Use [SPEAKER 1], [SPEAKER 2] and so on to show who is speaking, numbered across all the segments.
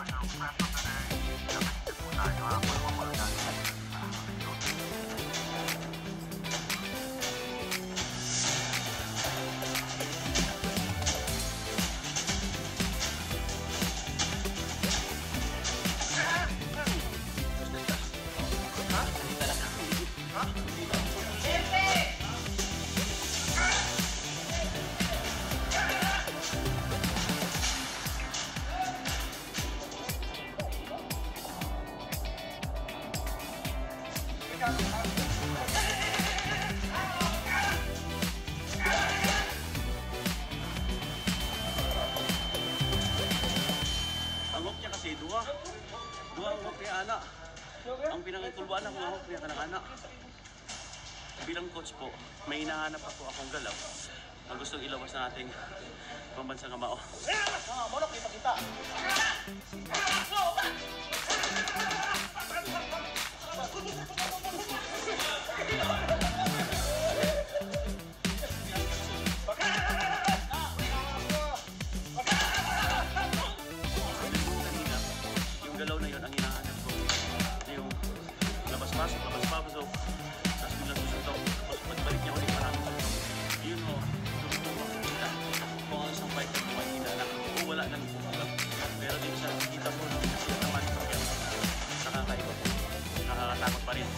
[SPEAKER 1] Dua ang hawak niya anak. Ang pinangitulbuan ako ng hawak niya kanang anak. Bilang coach po, may hinahanap ako akong galaw. Ang gustong ilawas na ating pambansang kamao. Monok, ipakita! Yung galaw na yun ang hinahanap ko. Yung labas-pasok, labas-pasok. Tapos bilang susuntok. Tapos pagbalik niya ulit parang yun o, makikita kung ang isang bike ng mahina na wala nang bumugat. Pero din sa kita po naman nakakaiba po. Nakakatakot pa rin.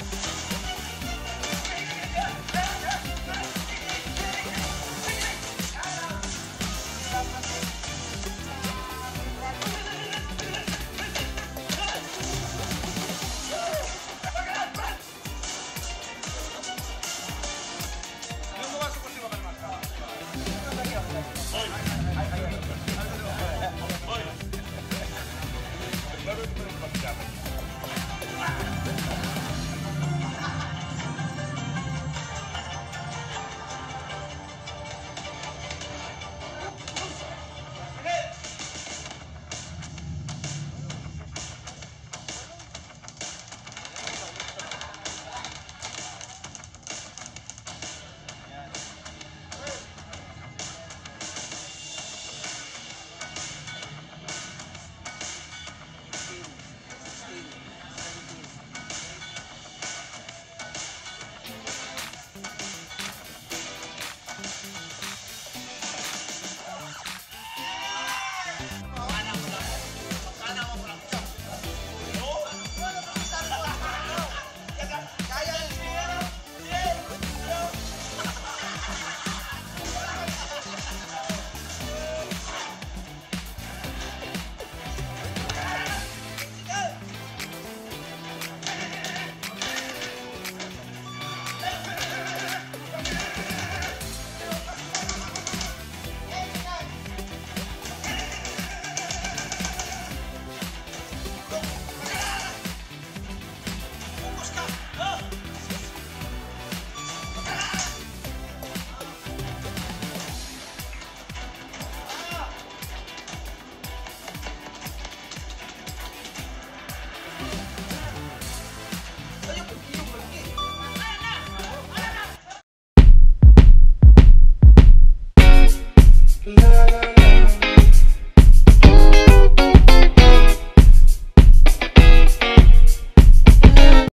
[SPEAKER 2] Love